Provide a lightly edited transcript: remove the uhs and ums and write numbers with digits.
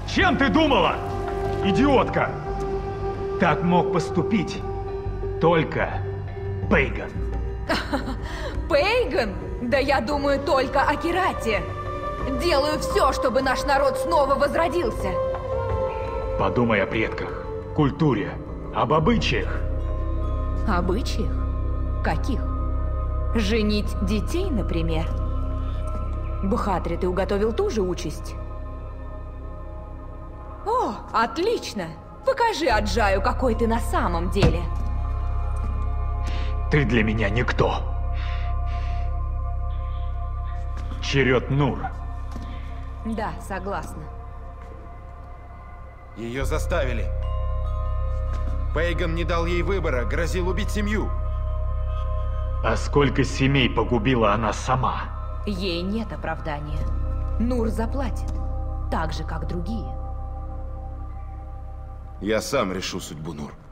Чем ты думала, идиотка? Так мог поступить только Пейган. Пейган? Да я думаю только о Кирате. Делаю все, чтобы наш народ снова возродился. Подумай о предках, культуре, об обычаях. Обычаях? Каких? Женить детей, например? Бхатри, ты уготовил ту же участь? О, отлично! Покажи Аджаю, какой ты на самом деле. Ты для меня никто. Черед Нур. Да, согласна. Ее заставили. Пейган не дал ей выбора, грозил убить семью. А сколько семей погубила она сама? Ей нет оправдания. Нур заплатит, так же, как другие. Я сам решу судьбу Нур.